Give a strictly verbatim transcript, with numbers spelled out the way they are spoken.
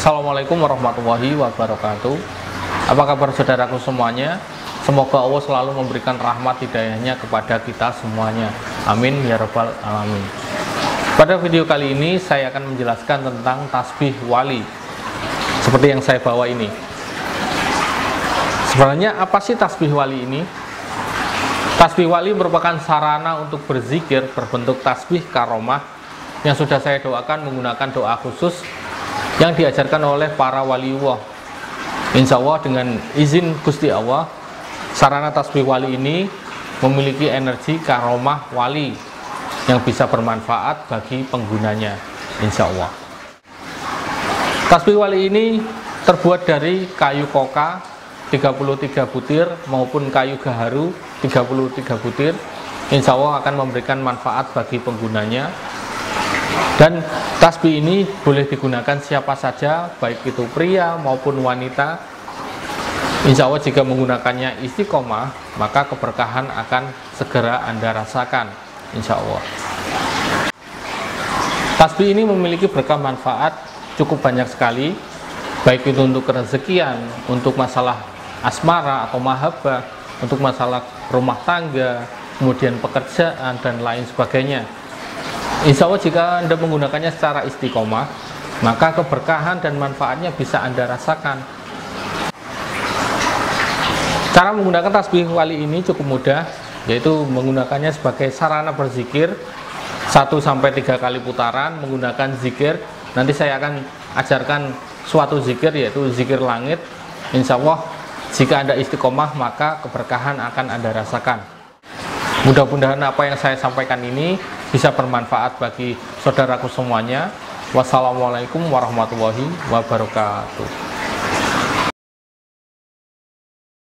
Assalamualaikum warahmatullahi wabarakatuh. Apa kabar saudaraku semuanya? Semoga Allah selalu memberikan rahmat hidayahnya kepada kita semuanya. Amin ya rabbal alamin. Pada video kali ini saya akan menjelaskan tentang tasbih wali, seperti yang saya bawa ini. Sebenarnya apa sih tasbih wali ini? Tasbih wali merupakan sarana untuk berzikir berbentuk tasbih karomah yang sudah saya doakan menggunakan doa khusus yang diajarkan oleh para waliullah. Insya Allah dengan izin Gusti Allah, sarana tasbih wali ini memiliki energi karomah wali yang bisa bermanfaat bagi penggunanya, insya Allah. Tasbih wali ini terbuat dari kayu koka tiga puluh tiga butir maupun kayu gaharu tiga puluh tiga butir. Insya Allah akan memberikan manfaat bagi penggunanya. Dan tasbih ini boleh digunakan siapa saja, baik itu pria maupun wanita. Insya Allah jika menggunakannya istiqomah, maka keberkahan akan segera Anda rasakan, insya Allah. Tasbih ini memiliki berkah manfaat cukup banyak sekali, baik itu untuk kerezekian, untuk masalah asmara atau mahabbah, untuk masalah rumah tangga, kemudian pekerjaan dan lain sebagainya. Insya Allah jika Anda menggunakannya secara istiqomah, maka keberkahan dan manfaatnya bisa Anda rasakan. Cara menggunakan tasbih wali ini cukup mudah, yaitu menggunakannya sebagai sarana berzikir satu sampai tiga kali putaran menggunakan zikir. Nanti saya akan ajarkan suatu zikir, yaitu zikir langit. Insya Allah jika Anda istiqomah, maka keberkahan akan Anda rasakan. Mudah-mudahan apa yang saya sampaikan ini bisa bermanfaat bagi saudaraku semuanya. Wassalamualaikum warahmatullahi wabarakatuh.